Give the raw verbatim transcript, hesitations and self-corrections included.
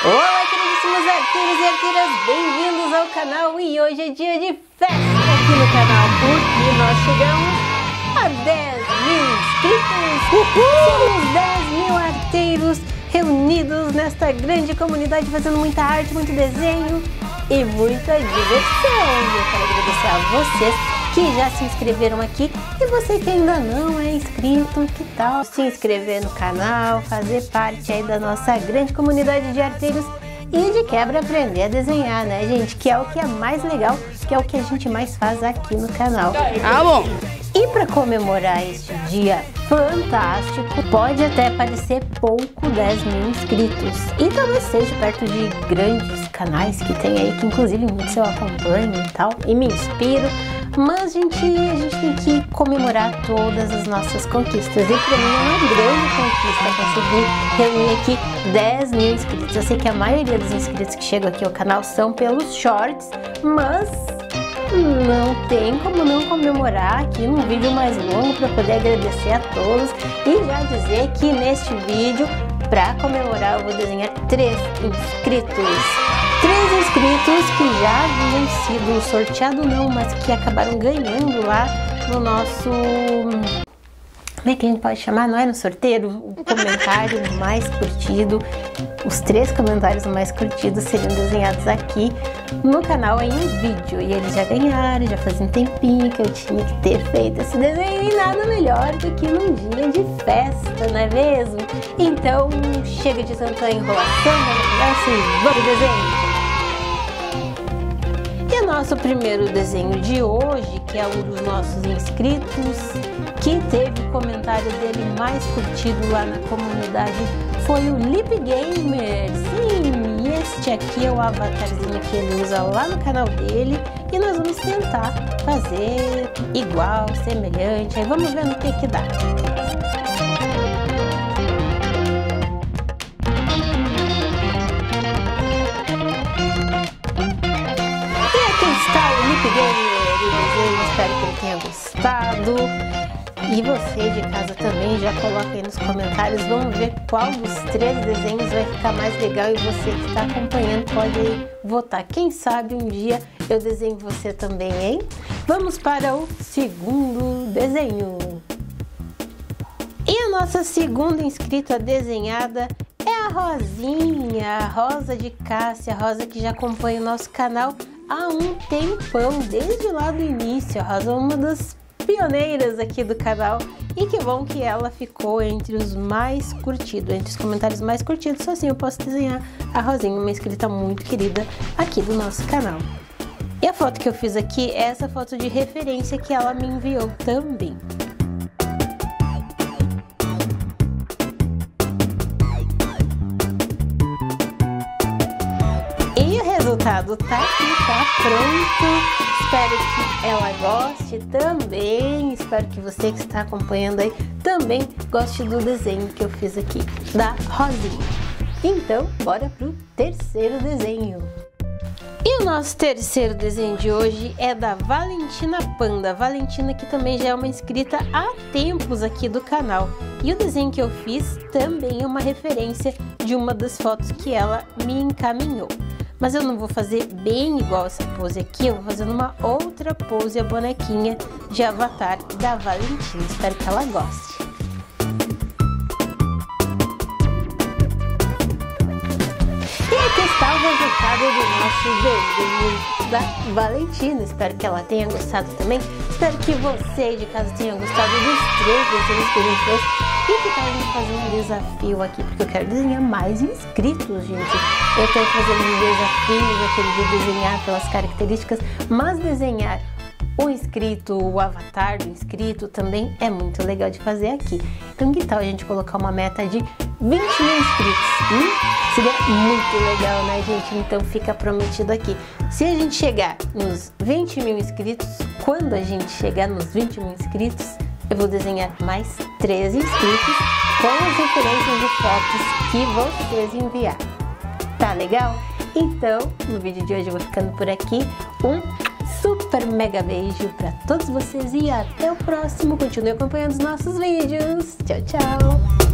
Olá, queridíssimos arteiros e arteiras, bem-vindos ao canal. E hoje é dia de festa aqui no canal, porque nós chegamos a dez mil inscritos. Uhul! Somos dez mil arteiros reunidos nesta grande comunidade, fazendo muita arte, muito desenho e muita diversão. Eu quero agradecer a vocês que já se inscreveram aqui, e você que ainda não é inscrito, que tal se inscrever no canal, fazer parte aí da nossa grande comunidade de arteiros e de quebra aprender a desenhar, né, gente? Que é o que é mais legal, que é o que a gente mais faz aqui no canal. Ah, bom! E para comemorar este dia fantástico, pode até parecer pouco dez mil inscritos, e talvez seja perto de grandes canais que tem aí, que inclusive muitos eu acompanho e tal, e me inspiro. Mas, gente, a gente tem que comemorar todas as nossas conquistas. E pra mim é uma grande conquista conseguir reunir aqui dez mil inscritos. Eu sei que a maioria dos inscritos que chegam aqui ao canal são pelos shorts, mas não tem como não comemorar aqui num vídeo mais longo para poder agradecer a todos. E já dizer que neste vídeo, para comemorar, eu vou desenhar três inscritos. Três inscritos que já haviam sido sorteados, não, mas que acabaram ganhando lá no nosso... Como é que a gente pode chamar? Não é no sorteio? O comentário mais curtido. Os três comentários mais curtidos seriam desenhados aqui no canal em um vídeo. E eles já ganharam, já fazia um tempinho que eu tinha que ter feito esse desenho. E nada melhor do que num dia de festa, não é mesmo? Então, chega de tanta enrolação, vamos e vamos desenho! E o nosso primeiro desenho de hoje, que é um dos nossos inscritos, que teve o comentário dele mais curtido lá na comunidade, foi o Lip Gamer. Sim, este aqui é o avatarzinho que ele usa lá no canal dele, e nós vamos tentar fazer igual, semelhante, aí vamos ver no que que dá. Espero que ele tenha gostado. E você de casa também já coloca aí nos comentários. Vamos ver qual dos três desenhos vai ficar mais legal, e você que está acompanhando pode aí votar. Quem sabe um dia eu desenho você também, hein? Vamos para o segundo desenho. E a nossa segunda inscrita desenhada é a Rosinha, a Rosa de Cássia, a Rosa que já acompanha o nosso canal há um tempão, desde lá do início. A Rosa é uma das pioneiras aqui do canal, e que bom que ela ficou entre os mais curtidos, entre os comentários mais curtidos. Só assim eu posso desenhar a Rosinha, uma inscrita muito querida aqui do nosso canal. E a foto que eu fiz aqui é essa foto de referência que ela me enviou também. E o resultado tá aqui, tá pronto. Espero que ela goste também. Espero que você que está acompanhando aí também goste do desenho que eu fiz aqui da Rosinha. Então, bora pro terceiro desenho. E o nosso terceiro desenho de hoje é da Valentina Panda. Valentina, que também já é uma inscrita há tempos aqui do canal. E o desenho que eu fiz também é uma referência de uma das fotos que ela me encaminhou. Mas eu não vou fazer bem igual essa pose aqui, eu vou fazer uma outra pose, a bonequinha de avatar da Valentina. Espero que ela goste. E aqui está o resultado do nosso desenho da Valentina. Espero que ela tenha gostado também. Espero que você de casa tenha gostado dos três desenhos que a gente fez. E que tal a gente fazer um desafio aqui, porque eu quero desenhar mais inscritos, gente. Eu quero fazer um desafio, aquele de desenhar pelas características, mas desenhar o inscrito, o avatar do inscrito também é muito legal de fazer aqui. Então que tal a gente colocar uma meta de vinte mil inscritos? Hum? Seria muito legal, né, gente? Então fica prometido aqui. Se a gente chegar nos vinte mil inscritos, quando a gente chegar nos vinte mil inscritos, eu vou desenhar mais três inscritos com as referências de fotos que vocês enviaram. Tá legal? Então, no vídeo de hoje eu vou ficando por aqui. Um super mega beijo para todos vocês e até o próximo. Continue acompanhando os nossos vídeos. Tchau, tchau!